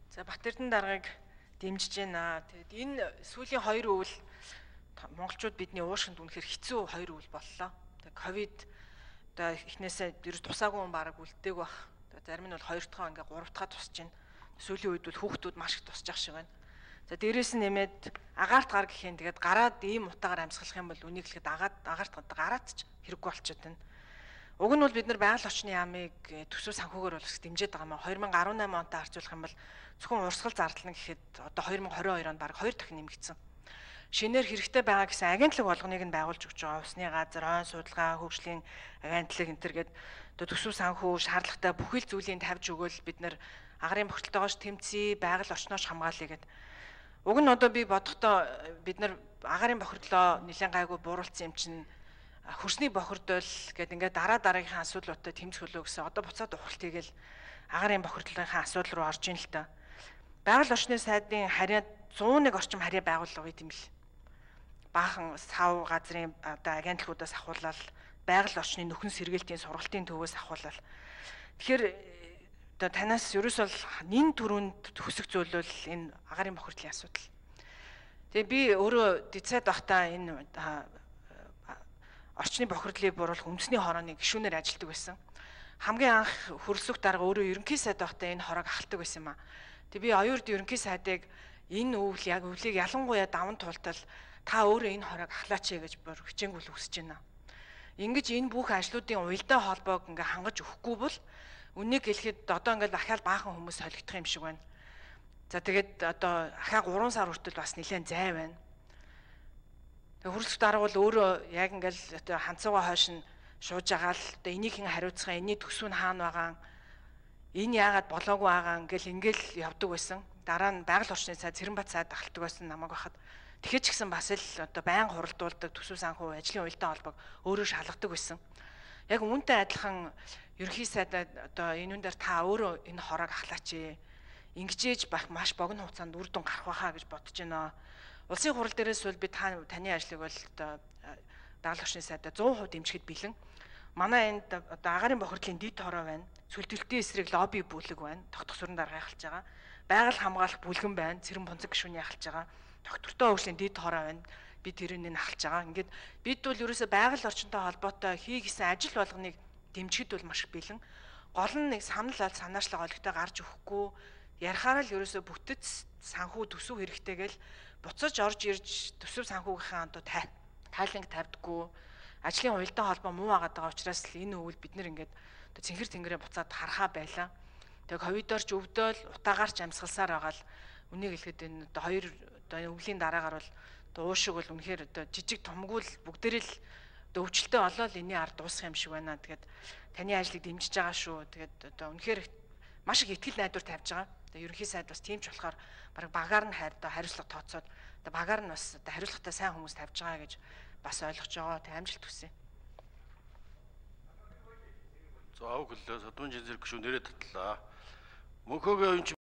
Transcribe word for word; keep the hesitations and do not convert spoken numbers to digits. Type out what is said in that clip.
За Батэрдэн даргаыг дэмжиж байна. Тэгэд энэ сүүлийн хоёр үйл монголчууд бидний уушгинд үнэхээр хэцүү хоёр үйл боллоо. Тэг ковид одоо эхнээсээ ерөөс тусаагүй хүн бараг үлдээг бах. Зарим нь бол хоёр дахь ингээ гурав дахь тусч байна. Сүүлийн үед бол хүүхдүүд маш их тусч ах шиг байна. За дээрээс нь нэмээд агаарт гар гэхин тэгээд гараад ийм утаагаар амьсгалах юм бол үнийг хэлэхэд агаад агаарт гараад ч хэрэггүй болчиход байна. Уг нь бол бид нар байгаль орчны яамыг төсөв санхүүгээр бол дэмжиж байгаа маа. две тысячи десять онтой харьцуулах юм бол зөвхөн урсгал зардал нь гэхэд одоо две тысячи двадцать two онд бараг хоёр дахин нэмэгдсэн. Шинээр хэрэгтэй байгаа гэсэн агентлаг болгоныг нь байгуулж өгч байгаа. Усны газар, ойн судалгаа, хөгжлийн агентлаг энэ төр гээд одоо төсөв санхүү шаардлагатай бүхэл зүйлийг тавьж өгөөл бид нар агарын бохирдолтойгоош тэмцэе, байгаль орчноош хамгаалъя гэд. Уг нь одоо би бодохдоо бид нар агарын бохирдлоо нэлээд гайгүй бууруулсан юм чинь хөрсний бохирдол гэдэг ингээд дараа дараагийнхаа асуудлуудад тэмцэх хөлөө гэсэн одоо буцаад ухралт хийгээл агарын бохирдлынхаа асуудал руу орж ийн л та. Байгаль орчны сайдын харьяа one oh one орчим харьяа байгууллага байт юм бэл. Баахан сав газрын одоо агентлагуудаас ахуулаад байгаль орчны нөхөн сэргээлтийн сургалтын төвөөс ахуулаад. Тэгэхээр одоо танаас ерөөс бол нин төрөнд хөсөх зөвлөл энэ агарын бохирдлын асуудал. Тэгээ би өөрөө дицайд байхдаа энэ орчны бохирдлыг бууруулах үндэсний хорооны гишүүнээр ажилладаг байсан. Хамгийн анх хөрөлсөх дарга өөрөө ерөнхий сайд байхдаа энэ хороог ахалдаг байсан юм аа. Тэгээ би оюурд ерөнхий сайдыг энэ өвл яг өвлийг ялангуяа даван туултал та өөрөө энэ хороог ахлаач гэж бүр хичээнгүйл хүсэж байна. Ингэж энэ бүх ажлуудын уялдаа холбоог ингээ хангаж өгөхгүй бол үнийг хэлэхэд одоо ингээд дахиад баахан хүмүүс солигдох юм шиг байна. За тэгээд одоо ахаа three сар хүртэл бас нэлээд зай байна. Тэгээ хөрөлсөх дарга бол өөрөө яг ингээл одоо ханцуугаа хойш нь шууж байгаа л одоо энийг хэн хариуцгаа, энэний төсөв нь хаана байгаа, энэ яагаад болоогүй байгаа ингээл ингээл явдаг байсан. Дараа нь байгаль орчны сайд Цэрэнбат сайд ахалдаг байсан намайг байхад. Тэгэхээр ч гэсэн бас л одоо байнга хуралдуулдаг төсөв санхүү ажлын уялдаа холбоог өөрөө шалгадаг байсан. Яг үүнтэй адилхан ерөнхий сайдад одоо энэ үн дээр та өөрөө энэ хороог ахлаач ээ. Ингэжээж байх маш богино хугацаанд үр дүн гарах байхаа гэж бодож байна. Улсын хурал дээрээс бол би та таны ажлыг бол одоо байгаль орчны сайдаа one hundred percent дэмжихэд бэлэн. Манай энд одоо агарын бохирдлын дэд хороо байна. Сүлтөлтийн эсрэг лобби бүлэг байна. Тогтох сүрэн дарга ахалж байгаа. Байгаль хамгаалах бүлгэн байна. Цэрэн бонцог гишүүний ахалж байгаа. Доктортой хөгжлийн дэд хороо байна. Би тэрийг ахалж байгаа. Ингээд бид бол ерөөсөө байгаль орчинтой холбоотой хий гэсэн ажил болгоныг дэмжихэд бол маш их бэлэн. Гол нь нэг санал ол санаачлага олигтой гарч өгөхгүй ярихаараа л ерөөсөө бүтэц санхүү төсөв хэрэгтэйгээл буцаж орж ирж төсөв санхүүгийнхаа одоо тайланг тавьдаггүй ажлын уялдаа холбоо муу агаад байгаа учраас л энэ өвөл бид нэр ингээд одоо цэнхэр тэнгэрээ буцаад харахаа байлаа. Тэгээ ковидоор ч өвдөөл утаагаарч амьсгалсаар байгаа л үнийг хэлэхэд энэ одоо хоёр одоо өвлийн дараагаар бол одоо уушиг бол үнэхээр одоо жижиг томгүй л бүгдээрээ л одоо өвчлөлтөө олоод энэний ард дуусах юм шиг байна. Тэгээд таны ажлыг дэмжиж байгаа шүү. Тэгээд одоо үнэхээр маш их ихтгэл найдвар тавьж байгаа. Одоо ерөнхий сайд бас тийм ч болохоор баг багаар нь хайр одоо хариуцлага тооцоод одоо багаар нь бас одоо хариуцлагатай сайн хүмүүс тавьж байгаа гэж бас ойлгож байгаа. Тэг амжилт хүсье. За ав гэлээ содмын жинзэр гүшүүн нэрээ татлаа. Мөнхөөгөө